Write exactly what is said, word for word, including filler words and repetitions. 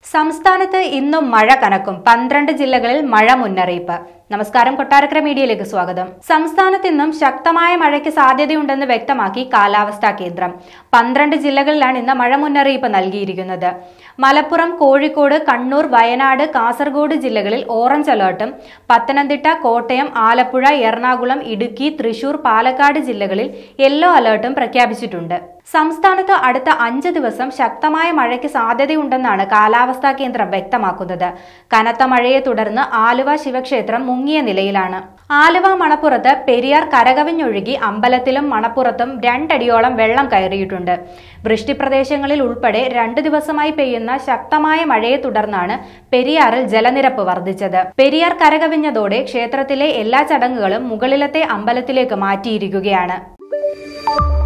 സംസ്ഥാനത്ത് ഇന്നും മഴ കനക്കും. പന്ത്രണ്ട് ജില്ലകളിൽ മഴ മുന്നറിയിപ്പ്. നമസ്കാരം, കൊട്ടാരക്കര മീഡിയയിലേക്ക് സ്വാഗതം. സംസ്ഥാനത്ത് ഇന്നും ശക്തമായ മഴയ്ക്ക് സാധ്യതയുണ്ടെന്ന് വ്യക്തമാക്കി കാലാവസ്ഥാ കേന്ദ്രം. പന്ത്രണ്ട് ജില്ലകളിലാണ് ഇന്ന് മഴ മുന്നറിയിപ്പ് നൽകിയിരിക്കുന്നത്. മലപ്പുറം, കോഴിക്കോട്, കണ്ണൂർ, വയനാട്, കാസർഗോഡ് ജില്ലകളിൽ ഓറഞ്ച് അലർട്ടും പത്തനംതിട്ട, കോട്ടയം, ആലപ്പുഴ, എറണാകുളം, ഇടുക്കി, തൃശൂർ, പാലക്കാട് ജില്ലകളിൽ യെല്ലോ അലർട്ടും പ്രഖ്യാപിച്ചിട്ടുണ്ട്. സംസ്ഥാനത്ത് അടുത്ത അഞ്ച് ദിവസം ശക്തമായ മഴയ്ക്ക് സാധ്യതയുണ്ടെന്നാണ് കാലാവസ്ഥാ കേന്ദ്രം വ്യക്തമാക്കുന്നത്. കനത്ത മഴയെ തുടർന്ന് ആലുവ ശിവക്ഷേത്രം മുങ്ങിയ നിലയിലാണ്. ആലുവ മണപ്പുറത്ത് പെരിയാർ കരകവിഞ്ഞൊഴുകി അമ്പലത്തിലും മണപ്പുറത്തും രണ്ടടിയോളം വെള്ളം കയറിയിട്ടുണ്ട്. വൃഷ്ടിപ്രദേശങ്ങളിൽ ഉൾപ്പെടെ രണ്ടു ദിവസമായി പെയ്യുന്ന ശക്തമായ മഴയെ തുടർന്നാണ് പെരിയാറിൽ ജലനിരപ്പ് വർദ്ധിച്ചത്. പെരിയാർ കരകവിഞ്ഞതോടെ ക്ഷേത്രത്തിലെ എല്ലാ ചടങ്ങുകളും മുകളിലത്തെ അമ്പലത്തിലേക്ക് മാറ്റിയിരിക്കുകയാണ്.